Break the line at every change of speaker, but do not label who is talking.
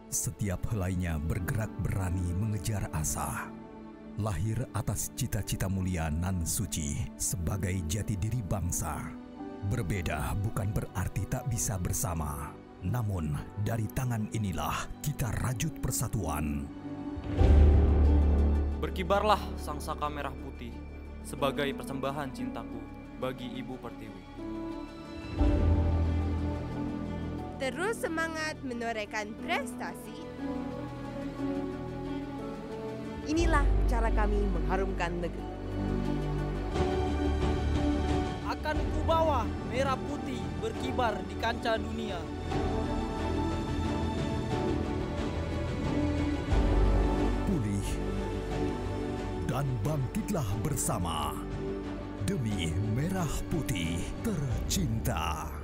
Setiap helainya bergerak berani mengejar asa. Lahir atas cita-cita mulia nan suci sebagai jati diri bangsa. Berbeda bukan berarti tak bisa bersama. Namun dari tangan inilah kita rajut persatuan.
Berkibarlah sang saka merah putih sebagai persembahan cintaku bagi Ibu Pertiwi.
Terus semangat menorehkan prestasi.
Inilah cara kami mengharumkan negeri.
Akan kubawa merah putih berkibar di kancah dunia.
Pulih dan bangkitlah bersama demi merah putih tercinta.